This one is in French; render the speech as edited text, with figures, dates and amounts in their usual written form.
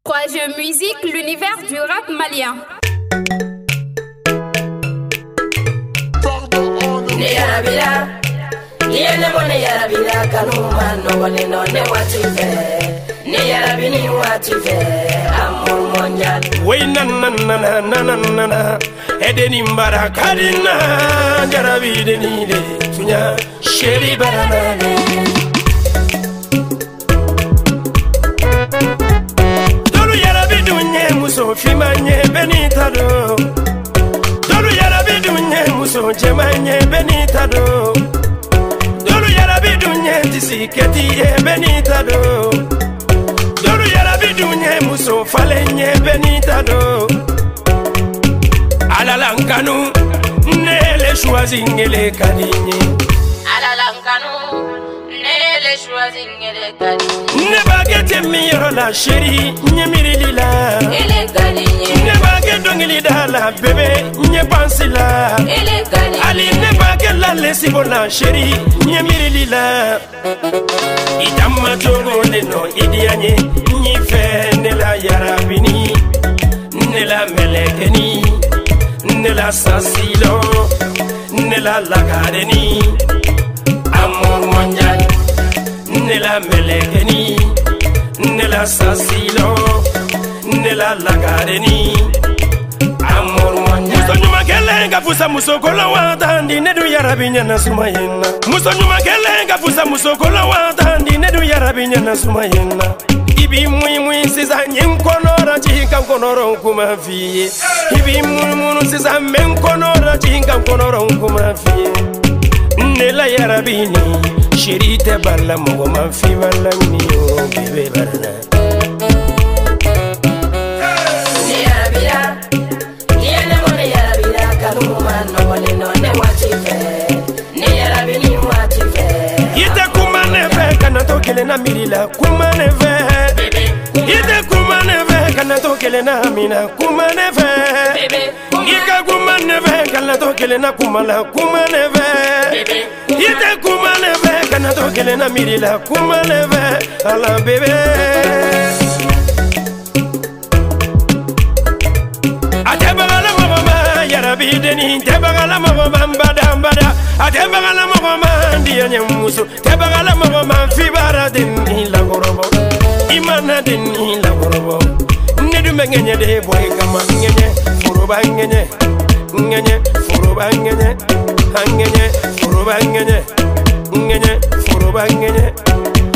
3G Musique, l'univers du rap malien. Oui, nanana, Edeni Mbarakarina, Jarabi de Nide, Tunya, Sherry Baranade. Dolu Yarabi Dunye, Muso, Fimanye, Benitado. Dolu Yarabi Dunye, Muso, Jemanye, Benitado. Dolu Yarabi Dunye, Tisiketi, Benitado. Dolu Yarabi Dunye, Muso, Falenye, Benitado. Alalankanu, Nele Choisingele Kadigné. Alalankanu, Nele Choisingele Kadigné. Ne bagete miro la chérie, nye mirilila. Ele Kadigné. Ne bagete dongilida la bébé, nye pansila. Ele Kadigné. Ali ne bagete la lesibo la chérie, nye mirilila. Idama togo neno idianye, nye fe ne la yarabini, ne la melekeni. Nela sasilo, nela lagareni, amour mondial, nela melekeni, nela sasilo, nela lagareni, amour mondial. Muso nyuma kelenga fusa muso kola watandi nedu yarabinya na sumayena. Muso nyuma kelenga fusa muso kola watandi nedu yarabinya na sumayena. Ibi mui sisa nyenkonora chika konoro kuma fie. Ibi munu sisa menkonora chika konoro kuma fie. Nela yarabini shirite balla mo ma fi balla mio bebe barna. Ni yarabira, ni ene mo ni yarabira kanuma no wale no ne wachife. Ni yarabini wachife. Yete kuma neve kanato kele na mirila kuma neve. Ite kuma neve kanato kele na mina kuma neve. Ika kuma neve kanato kele na kumala kuma neve. Ite kuma neve kanato kele na mirila kuma neve. Ala bebe. Ate bagala mama yarabi deni te bagala mama bada bada. Ate bagala mama ndiye nyamuso te bagala mama fibara deni la gorobo. Imana deni la gorobo. Nedu mengenye de boy kama ngenye furuba ngenye ngenye furuba ngenye ngenye furuba ngenye ngenye furuba ngenye